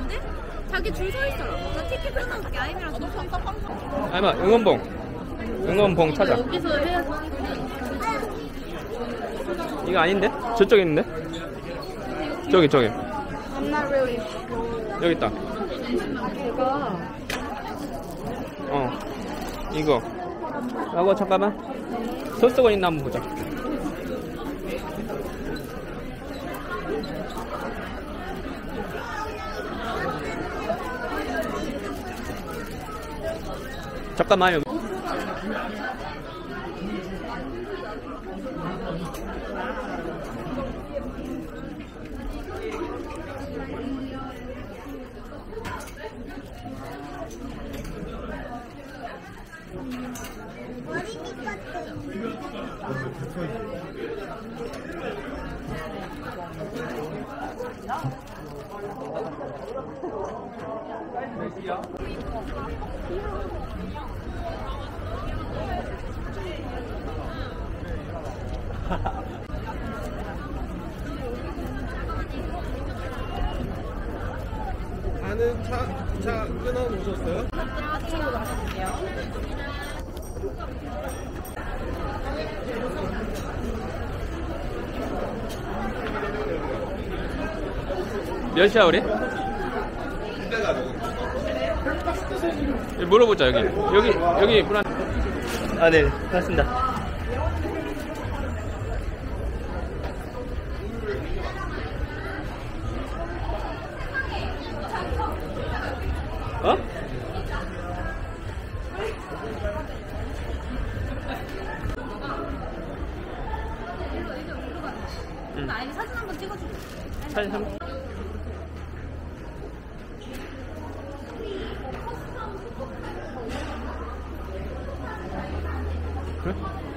있는데? 자기 줄 서 있어라. 나 티켓 끊어볼게. 아이미랑 줄 서 있어. 아이마 응원봉 찾아. 여기서 해야 이거 아닌데? 저쪽에 있는데? 저기 I'm not really sure. 여기 있다. 제가 이거 하고 잠깐만 서스건 있나 한번 보자. 잠깐만 여기. 아는 차 끊어 놓으셨어요? 아침으로 마실게요. 몇 시야 우리? 물어보자 여기 불안. 아 네 맞습니다. 어? 나 아이미 사진 한번 찍어줘. 사진 한 그래?